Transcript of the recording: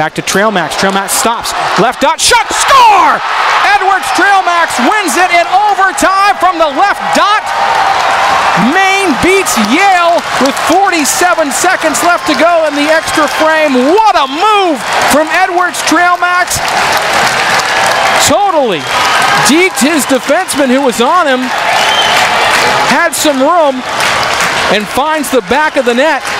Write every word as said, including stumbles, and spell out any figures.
Back to Trailmax. Trailmax stops. Left dot. Shot. Score! Edwards Trailmax wins it in overtime from the left dot. Maine beats Yale with forty-seven seconds left to go in the extra frame. What a move from Edwards Trailmax. Totally deked his defenseman who was on him. Had some room and finds the back of the net.